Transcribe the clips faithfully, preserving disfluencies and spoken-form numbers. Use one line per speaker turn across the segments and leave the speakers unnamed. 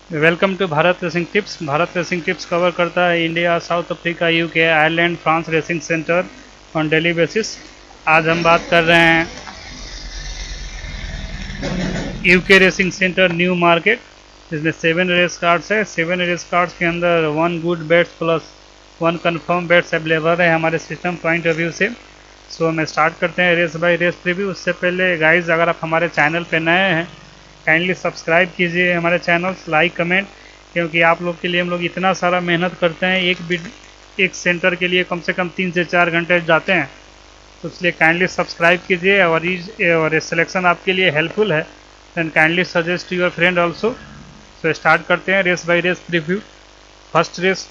Welcome to Bharat racing tips. Bharat racing tips cover करता है India, South Africa, UK, Ireland, France racing centre on daily basis. आज हम बात कर रहे हैं UK racing centre Newmarket, जिसमें सेवन रेस कार्ड्स है। सेवन रेस कार्ड्स के अंदर one good bets plus one confirm bets available है हमारे सिस्टम पॉइंट ऑफ व्यू से। सो हम स्टार्ट करते हैं रेस बाय रेस प्रीव्यू। उससे पहले गाइज, अगर आप हमारे चैनल पे नए हैं, काइंडली सब्सक्राइब कीजिए हमारे चैनल, लाइक कमेंट, क्योंकि आप लोग के लिए हम लोग इतना सारा मेहनत करते हैं। एक बिड एक सेंटर के लिए कम से कम तीन से चार घंटे जाते हैं, तो इसलिए काइंडली सब्सक्राइब कीजिए। और और सिलेक्शन आपके लिए हेल्पफुल है, then kindly suggest to your friend also. So start करते हैं race by race preview. First race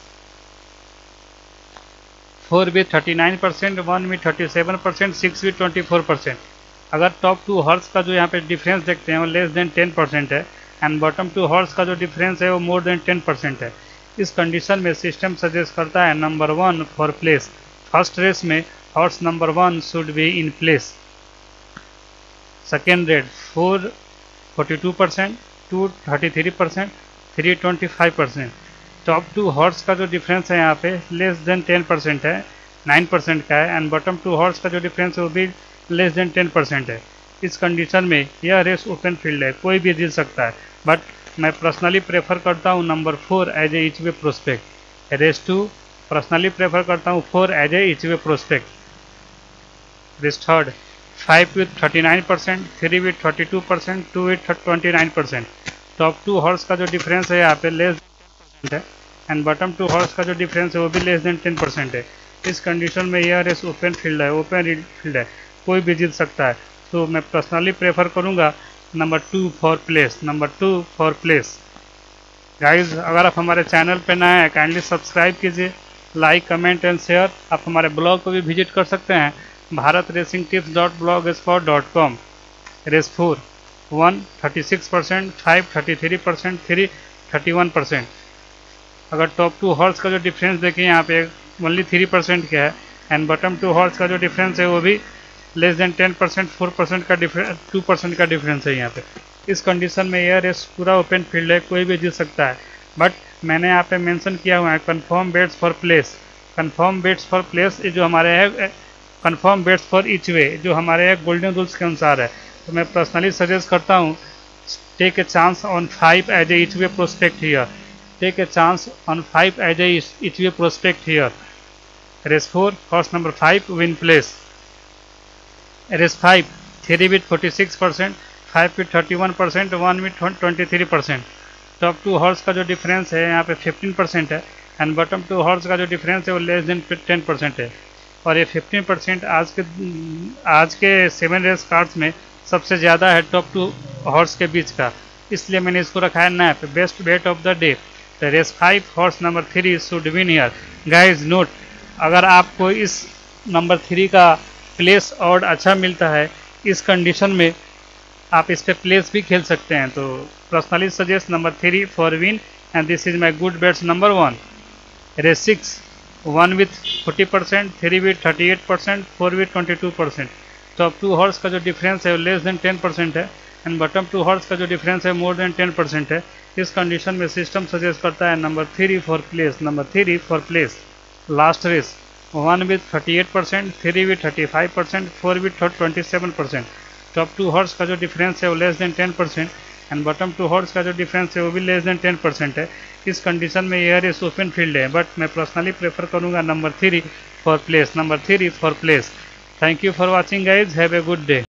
four with thirty nine percent, one with thirty seven percent, six with twenty four percent. अगर top two horse का जो यहाँ पे difference देखते हैं वो लेस देन टेन परसेंट है, एंड बॉटम टू हॉर्स का जो डिफरेंस है वो मोर देन टेन परसेंट है। इस कंडीशन में सिस्टम सजेस्ट करता है number one for place. First race में horse number one should be in place. Second rate four forty two percent, two thirty three percent, three twenty five percent. Top two horse का जो difference है यहाँ पे less than ten percent है, nine percent का है, and bottom two horse का जो डिफरेंस है वो भी लेस देन टेन परसेंट है। इस कंडीशन में यह रेस ओपन फील्ड है, कोई भी जीत सकता है, बट मैं पर्सनली प्रेफर करता हूँ number four as a each way prospect. Race two personally prefer करता हूँ four as a each way prospect. Race third five with thirty nine percent, three with thirty two percent, two with twenty nine percent. Top two horse का जो difference है यहाँ पे less है, and bottom two horse का जो difference है वो भी लेस देन टेन परसेंट है। इस कंडीशन में यह रेस ओपन फील्ड है, ओपन फील्ड है, कोई भी जीत सकता है। तो मैं पर्सनली प्रेफर करूंगा number two for place, number two for place. Guys, अगर आप हमारे चैनल पे नए हैं, काइंडली सब्सक्राइब कीजिए, लाइक कमेंट एंड शेयर। आप हमारे ब्लॉग को भी विजिट कर सकते हैं, Bharat racing tips dot blogspot dot com. Race four one thirty six percent, five thirty three percent, three thirty one percent. अगर टॉप टू हॉर्स का जो डिफरेंस देखें यहाँ पे ओनली थ्री परसेंट का है, एंड बॉटम टू हॉर्स का जो डिफरेंस है वो भी less than ten percent, four percent का डिफरेंस, टू परसेंट का डिफरेंस है यहाँ पे। इस कंडीशन में यह रेस पूरा ओपन फील्ड है, कोई भी जीत सकता है, बट मैंने यहाँ पे मेंशन किया हुआ है confirm bets for place. Confirm bets for place ये जो हमारे है, confirm bets for each way जो हमारे है गोल्डन रूल्स के अनुसार है। तो मैं पर्सनली सजेस्ट करता हूँ take a chance on five as a each way prospect here. Take a chance on five as a each way prospect here. Race four horse number five win place. Race five three with forty six percent, five with thirty one percent, one with twenty three percent. Top two horse का जो difference है यहाँ पे fifteen percent है, and bottom two horse का जो difference है वो लेस देन टेन परसेंट है। और ये फिफ्टीन परसेंट आज के आज के सेवन रेस कार्ड्स में सबसे ज़्यादा है टॉप टू हॉर्स के बीच का, इसलिए मैंने इसको रखा है nap best bet of the day. The race five horse number three should win here. Guys note, अगर आपको इस नंबर थ्री का प्लेस ऑड अच्छा मिलता है, इस कंडीशन में आप इस पे प्लेस भी खेल सकते हैं। तो personally suggest number three for win, and this is my good bets number one. Race six one with forty percent, three with thirty eight percent, four with twenty two percent. Top two horse का जो difference है वो less than ten percent है, and bottom two horse का जो difference है more than ten percent है। इस कंडीशन में सिस्टम सजेस्ट करता है number three for place, number three for place. Last race one with thirty eight percent, three with thirty five percent, four with twenty seven percent. Top two horse का जो difference है वो less than ten percent, and bottom two horse का जो difference है वो भी less than ten percent है। इस कंडीशन में यह रेस ओपन फील्ड है, बट मैं पर्सनली प्रेफर करूंगा number three for place, number three for place. Thank you for watching guys, have a good day.